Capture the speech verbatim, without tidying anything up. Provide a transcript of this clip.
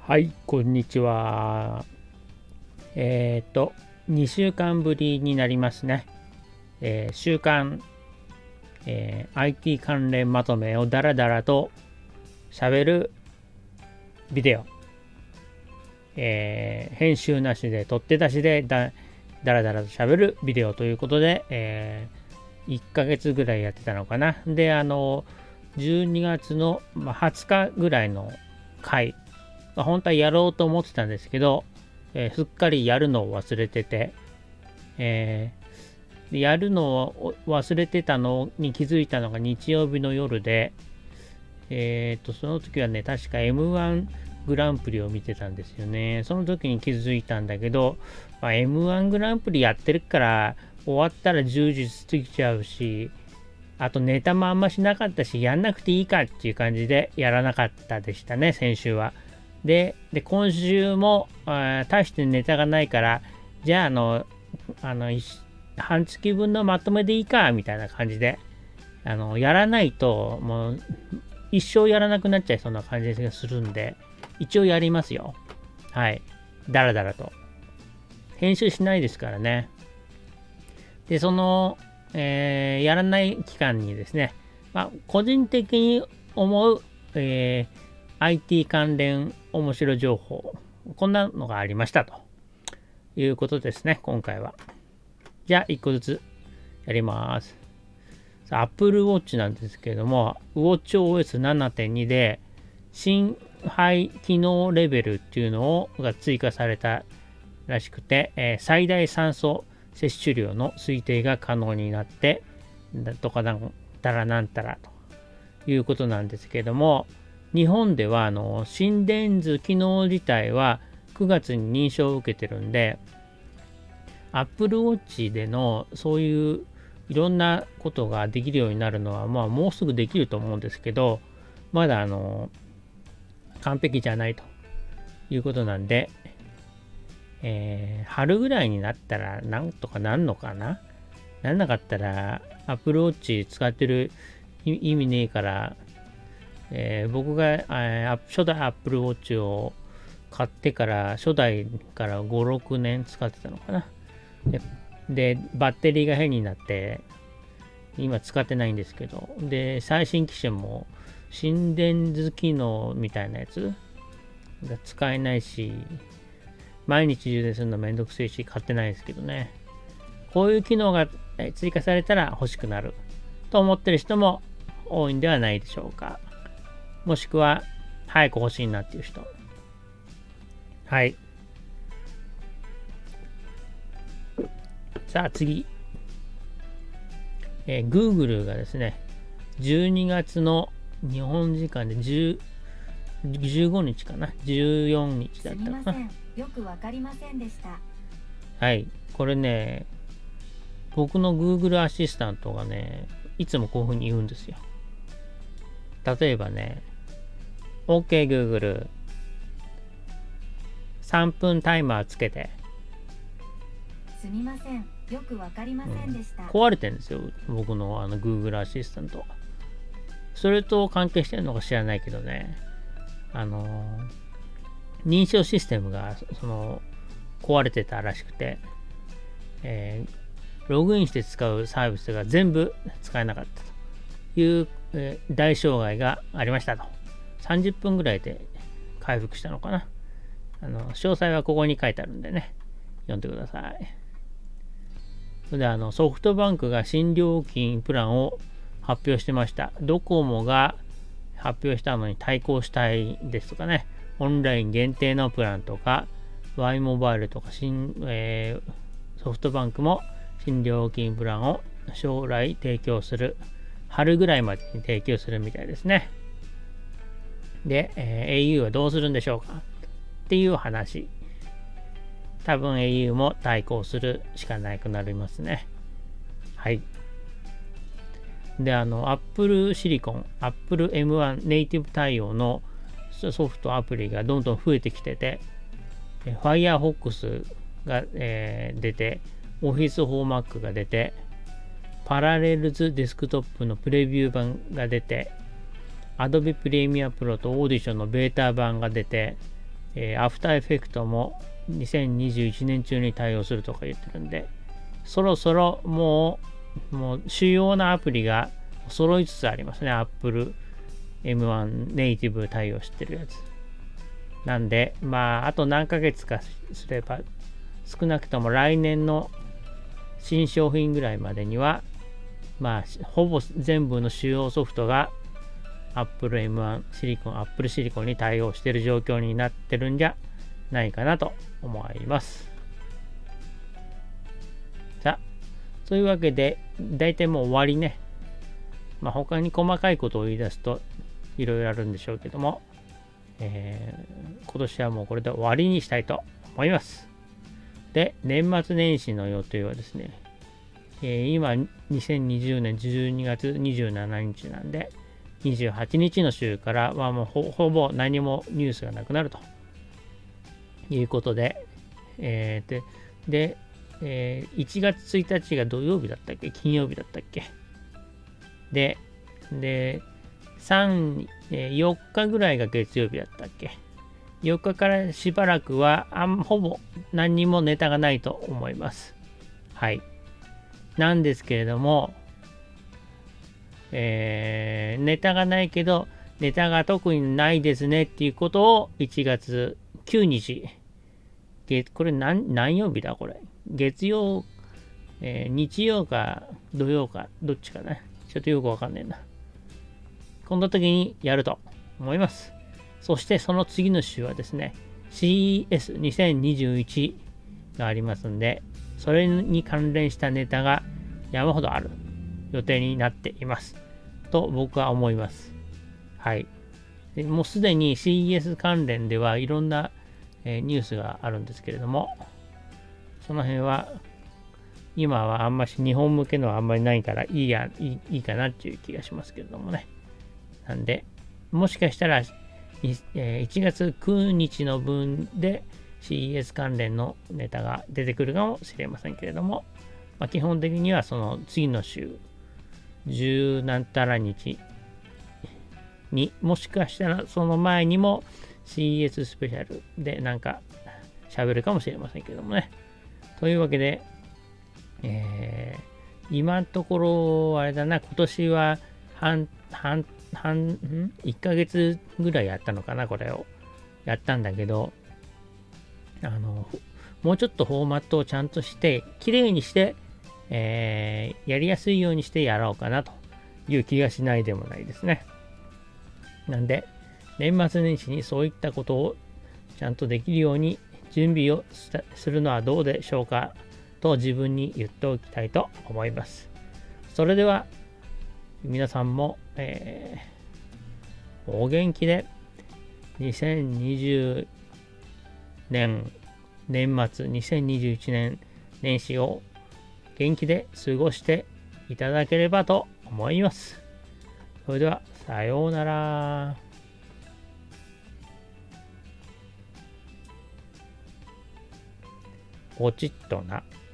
はい、こんにちは。えっ、ー、と、にしゅうかんぶりになりますね。えー、週刊、えー、アイティー 関連まとめをダラダラと喋るビデオ。えー、編集なしで、取って出しでだダラダラと喋るビデオということで、えー、いっかげつぐらいやってたのかな。で、あの、じゅうにがつのはつかぐらいの回、まあ、本当はやろうと思ってたんですけど、えー、すっかりやるのを忘れてて、えー、やるのを忘れてたのに気づいたのが日曜日の夜で、えー、とその時はね、確か エムワン グランプリを見てたんですよね。その時に気づいたんだけど、まあ、エムワン グランプリやってるから終わったらじゅうじ過ぎちゃうし、あとネタもあんましなかったし、やんなくていいかっていう感じでやらなかったでしたね、先週は。で、で今週も大してネタがないから、じゃあ、あの、あの、半月分のまとめでいいか、みたいな感じで、あの、やらないと、もう、一生やらなくなっちゃいそうな感じがするんで、一応やりますよ。はい。だらだらと。編集しないですからね。で、その、えー、やらない期間にですね、まあ、個人的に思う、えー、アイティー 関連面白情報、こんなのがありましたということですね、今回は。じゃあ、いっこずつやります。Apple Watch なんですけれども、WatchOS ななてんに で新肺機能レベルっていうのが追加されたらしくて、えー、最大酸素摂取量の推定が可能になって、とかなんたらなんたらということなんですけれども、日本ではあの心電図機能自体はくがつに認証を受けてるんで、Apple Watch でのそういういろんなことができるようになるのは、まあ、もうすぐできると思うんですけど、まだあの完璧じゃないということなんで、えー、春ぐらいになったらなんとかなんのかな。なんなかったら Apple Watch 使ってる意味ねえから、えー、僕が、えー、初代 Apple Watch を買ってから初代からご、ろくねん使ってたのかな。でで、バッテリーが変になって、今使ってないんですけど、で、最新機種も心電図機能みたいなやつが使えないし、毎日充電するのめんどくせえし、買ってないですけどね。こういう機能が追加されたら欲しくなると思ってる人も多いんではないでしょうか。もしくは、早く欲しいなっていう人。はい。さあ次、えー、Google がですね、じゅうにがつの日本時間でじゅうごにちかな、じゅうよっかだったかな。 よくわかりませんでした。 はい、これね、僕の Google アシスタントがね、いつもこういう風に言うんですよ。例えばね、OK Google、さんぷんタイマーつけて。 すみません。よくわかりませんでした。 うん、壊れてるんですよ、僕のあの Google アシスタント。それと関係してるのか知らないけどね、あのー、認証システムがその壊れてたらしくて、えー、ログインして使うサービスが全部使えなかったという、えー、大障害がありましたと。さんじゅっぷんぐらいで回復したのかな。あの詳細はここに書いてあるんでね、読んでください。それであのソフトバンクが新料金プランを発表してました。ドコモが発表したのに対抗したいですとかね、オンライン限定のプランとか、Y モバイルとか新、えー、ソフトバンクも新料金プランを将来提供する。春ぐらいまでに提供するみたいですね。で、えー、au はどうするんでしょうかっていう話。多分 au も対抗するしかなくなりますね。はい。で、あの、Apple Silicon、Apple エムワン ネイティブ対応のソフトアプリがどんどん増えてきてて、Firefox が、えー、出て、Office for Mac が出て、Parallels デスクトップのプレビュー版が出て、Adobe Premiere Pro と Audition のベータ版が出て、 えー、アフターエフェクトもにせんにじゅういちねん中に対応するとか言ってるんで、そろそろもう、もう主要なアプリが揃いつつありますね。Apple エムワン ネイティブ対応してるやつ。なんで、まあ、あと何ヶ月かすれば、少なくとも来年の新商品ぐらいまでには、まあ、ほぼ全部の主要ソフトが Apple エムワン シリコン、Apple シリコンに対応している状況になってるんじゃないかなと思います。さあ、というわけで、大体もう終わりね。まあ、他に細かいことを言い出すといろいろあるんでしょうけども、えー、今年はもうこれで終わりにしたいと思います。で、年末年始の予定はですね、えー、今にせんにじゅうねんじゅうにがつにじゅうしちにちなんで、にじゅうはちにちの週からはもう ほ, ほぼ何もニュースがなくなるということで、えー、で、でえー、いちがつついたちが土曜日だったっけ、金曜日だったっけ。で、で、さん、えー、よっかぐらいが月曜日だったっけ。よっかからしばらくはあんほぼ何にもネタがないと思います。はい。なんですけれども、えー、ネタがないけど、ネタが特にないですねっていうことをいちがつくにち、これ 何, 何曜日だこれ。月曜、えー、日曜か土曜かどっちかな。ちょっとよくわかんないな。こんな時にやると思います。そしてその次の週はですね、シーイーエスにせんにじゅういち がありますんで、それに関連したネタが山ほどある予定になっています。と僕は思います。はい。でもうすでに シーイーエス 関連ではいろんな、えー、ニュースがあるんですけれども、その辺は今はあんまし日本向けのはあんまりないからいいや、いい、いいかなっていう気がしますけれどもね。なんで、もしかしたらいちがつくにちの分で シーイーエス 関連のネタが出てくるかもしれませんけれども、まあ、基本的にはその次の週、十何たら日にもしかしたらその前にも シーイーエス スペシャルでなんか喋るかもしれませんけどもね。というわけで、えー、今のところあれだな、今年は半、半、半、ん ?いっ ヶ月ぐらいやったのかな、これを。やったんだけど、あの、もうちょっとフォーマットをちゃんとして、きれいにして、えー、やりやすいようにしてやろうかなという気がしないでもないですね。なんで、年末年始にそういったことをちゃんとできるように準備をするのはどうでしょうかと自分に言っておきたいと思います。それでは皆さんも、えー、お元気でにせんにじゅうねん年末にせんにじゅういちねん年始を元気で過ごしていただければと思います。それではさようなら。ポチッとな。